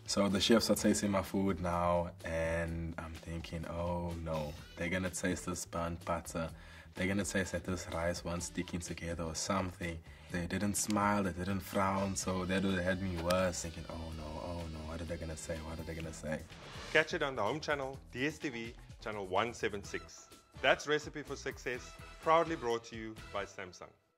So the chefs are tasting my food now, and I'm thinking, oh no, they're gonna taste this burnt butter. They're gonna taste that this rice wasn't sticking together or something. They didn't smile, they didn't frown, so that would have had me worse. Thinking, oh no, what are they gonna say? What are they gonna say? Catch it on the home channel, DSTV, channel 176. That's Recipe for Success, proudly brought to you by Samsung.